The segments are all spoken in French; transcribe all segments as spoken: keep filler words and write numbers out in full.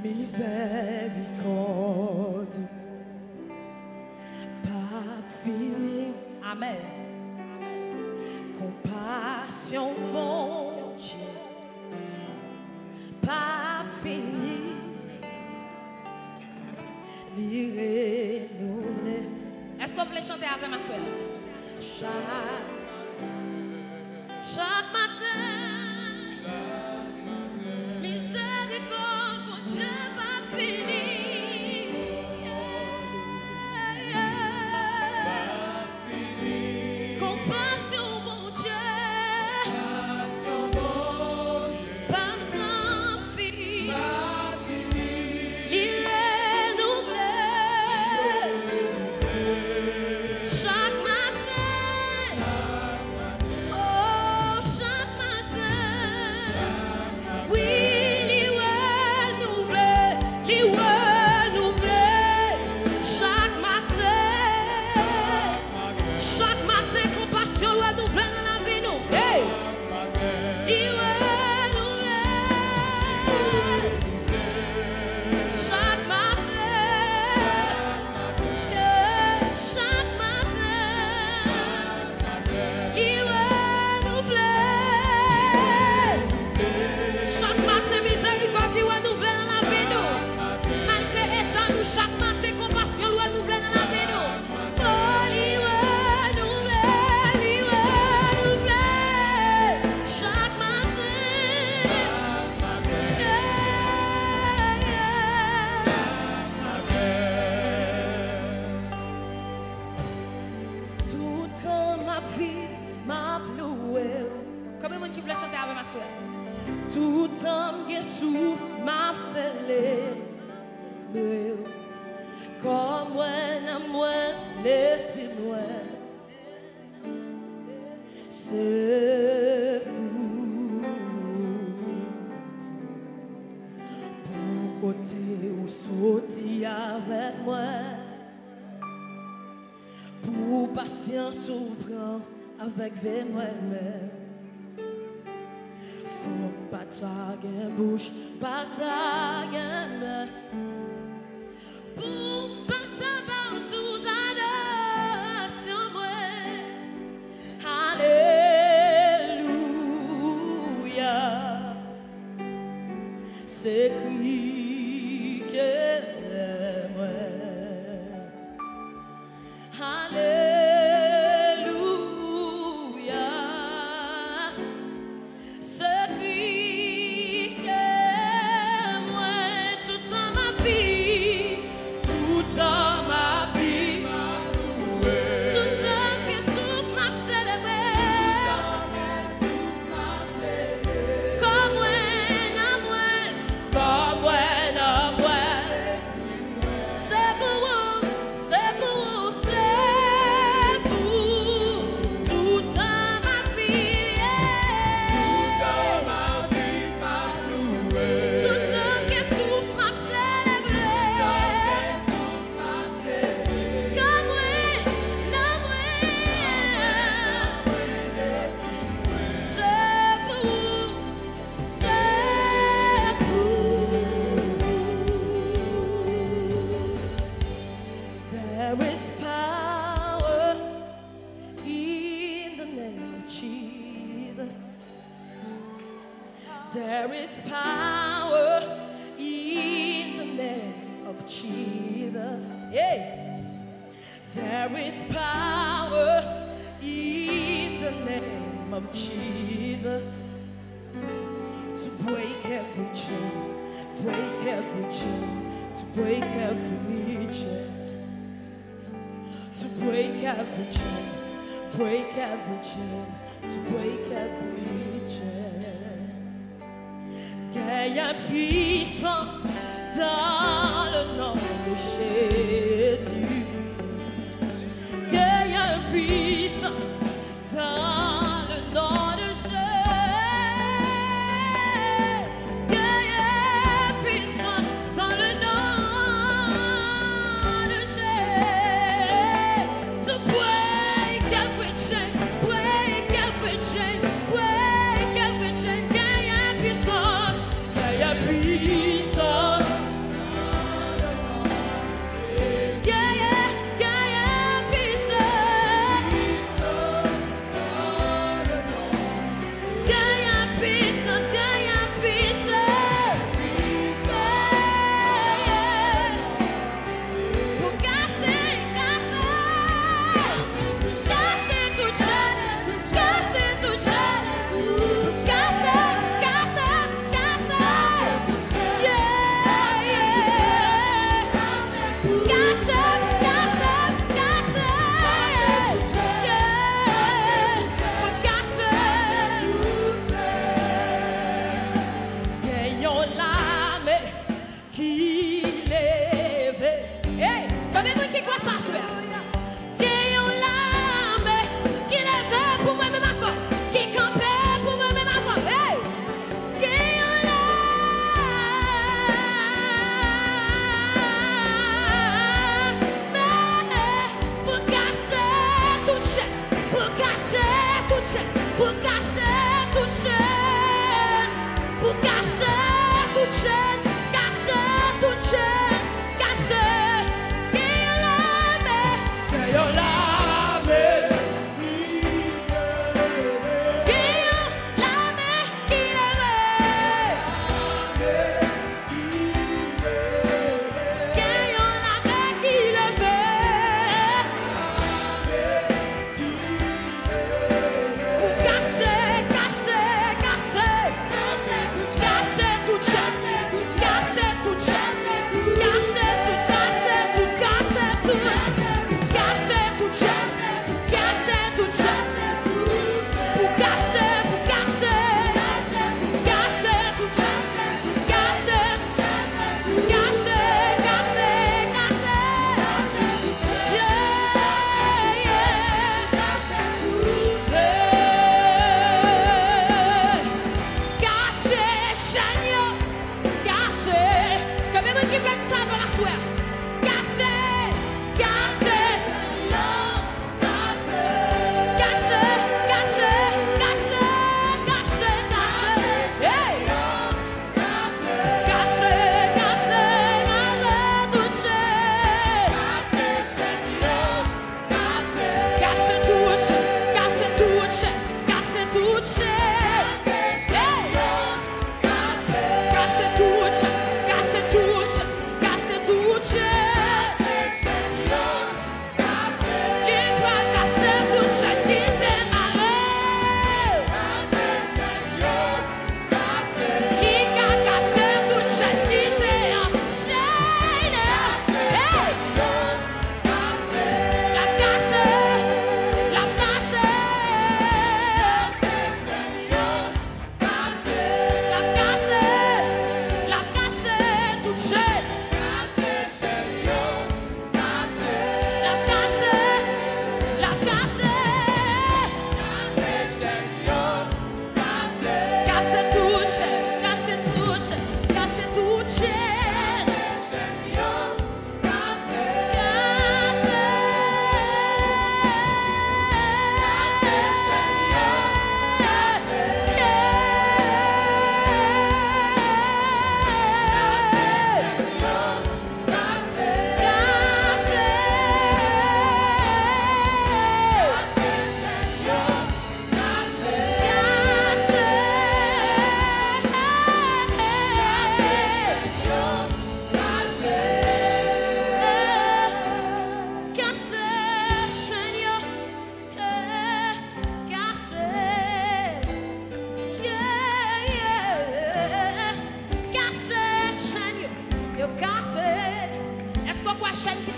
miséricorde, pas fini. Amen. Compassion, bon Dieu, pas fini. L'y renouveler. Est-ce qu'on peut chanter avec ma soeur? Chaque, chaque matin, chaque matin, miséricorde, mon Dieu, pas fini. Yeah, yeah. Pas fini. Compassion, mon Dieu, compassion, mon Dieu, pas sans fini, pas fini. L'y chaque matin, oh chaque matin, oui, l'y renouveler, l'y renouveler, chaque matin, chaque matin, compassion renouveler dans la vie nous, hey, l'y renouveler, chaque matin, chaque chaque matin, compassion, loi nouvelle dans la vie nous. Oh, l'y renouveler, l'y renouveler, chaque matin. Yeah, yeah. Tout temps ma vie, m'a loué. Combien de monde qui voulait chanter avec ma soeur? Tout temps que souffle, m'a scellé. Comme moi, moi, l'esprit moi, c'est pour, pour côté où sortir avec moi, pour patience ou prendre avec moi-même. Faut pas taguer bouche, pas taguer main. Pour pas t'avoir tout adoration, moi. Alléluia. C'est Christ qui est moi. Alléluia. C'est Christ qui est moi. Tout en ma vie. Dans ma vie, tout temps que souffle m'a célébré, comme moi, non moi, comme moi, non moi. C'est pour vous, c'est pour vous, c'est pour tout dans ma vie. Tout dans ma vie m'a loué, tout temps que souffle m'a célébré. There is power in the name of Jesus. There is power in the name of Jesus. Yeah. There is power in the name of Jesus to break every chain, break every chain, to break every chain. To break every chain, break every chain, to break every chain. Qu'il y a puissance dans le nom de Jésus. Qu'il y a puissance dans le nom de Jésus. Qu'il y a puissance dans le nom de Jésus. To break every chain, break every chain, break every chain. Qu'il y a puissance, qu'il y a puissance.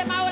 sema